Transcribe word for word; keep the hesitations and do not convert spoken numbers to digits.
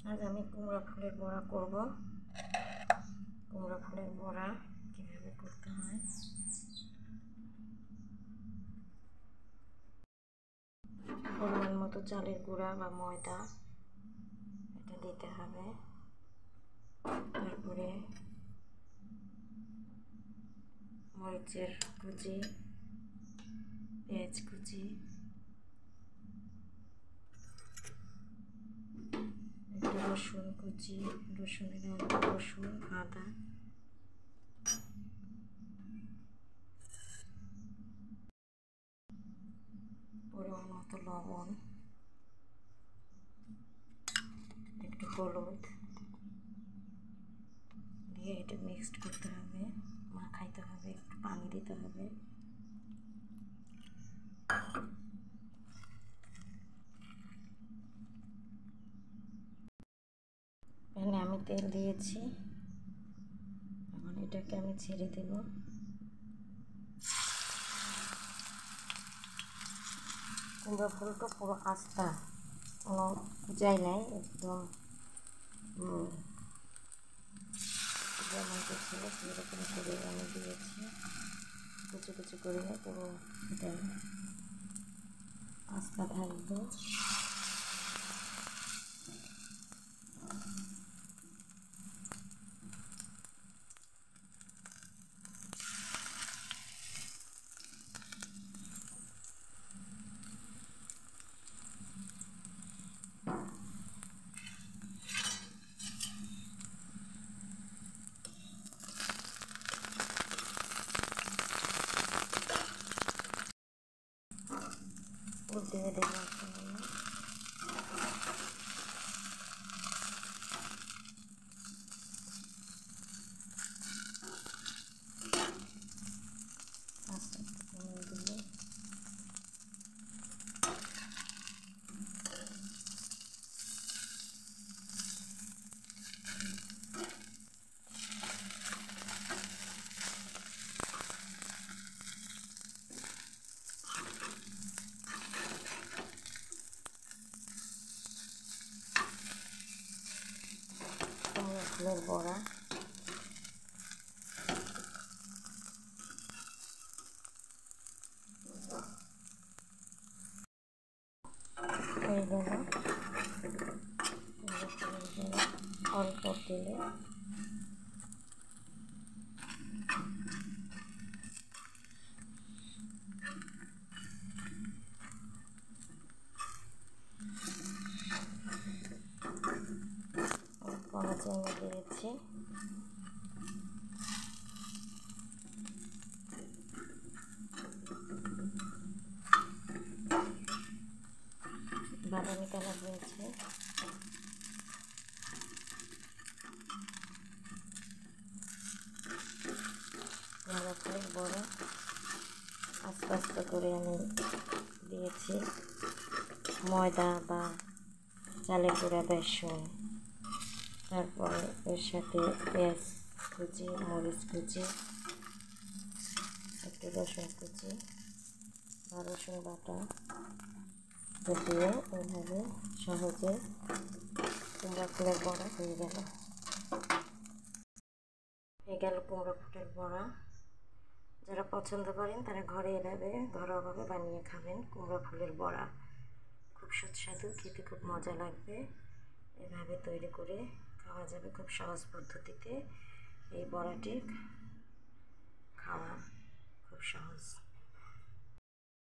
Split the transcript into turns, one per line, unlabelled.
আজ আমি কুমড়া ফুলের বড়া করব। কুমড়া ফুলের বড়া কিভাবে করতে হয়, পরিমাণ মতো চালের গুঁড়া বা ময়দা এটা দিতে হবে। তারপরে মরিচের কুচি, পেঁয়াজ কুচি, একটু রসুন কুচি, রসুনের রসুন আদা, পরিমাণ মতো লবণ, একটু হলুদ দিয়ে এটা মিক্সড করতে হবে, মাখাইতে হবে, একটু পানি দিতে হবে। প্যানে আমি তেল দিয়েছি, এখন এটাকে আমি ছেড়ে দেব। কুমড়া ফুলটা পুরো আস্তা, কোনো যাই নাই, একদম যেমনটা ছিল সেরকম করে আমি দিয়েছি। কুচি কুচি করে পুরো এটা আস্তা থাকবে। উল্টে দেবো আস্তে আস্তে কমিয়ে দেবো। ফুলের বড়া হয়ে গেল। অল্প তেলে অল্প চিনি দিয়েছি। বাদামি কালার হয়েছে। কুমড়া ফুলের বড়া আস্তে আস্তে করে আমি দিয়েছি ময়দা বা চালের গুঁড়া, বেসন, তারপরে এর সাথে পেঁয়াজ কুচি, মরিচ কুচি, একটু রসুন কুচি বা রসুন বাটা দিয়ে এইভাবে সহজে কুমড়া ফুলের বড়া হয়ে গেল। হয়ে গেল কুমড়া ফুলের বড়া। যারা পছন্দ করেন তারা ঘরে এভাবে ঘরোয়াভাবে বানিয়ে খাবেন। কুমড়া ফুলের বড়া খুব সুস্বাদু, খেতে খুব মজা লাগবে। এভাবে তৈরি করে খাওয়া যাবে খুব সহজ পদ্ধতিতে এই বড়াটি খাওয়া।